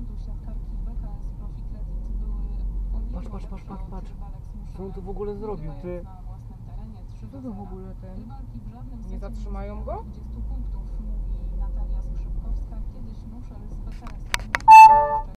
sądu siatkarki BKS Profi Credit były Patrz. Co on tu w ogóle zrobił, ty? na własnym terenie 3 Co to w ogóle ten? Rywalki w żadnym Nie zatrzymają go? 20 punktów.